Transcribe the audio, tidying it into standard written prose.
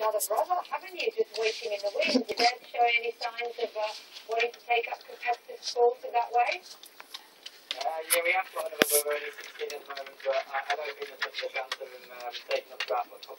another brother, haven't you, just waiting in the wings? Is Ed showing any signs of wanting to take up competitive sport in that way? Yeah, we have got another brother, he's 16 at the moment, but I don't think there's much of a chance of him taking up that much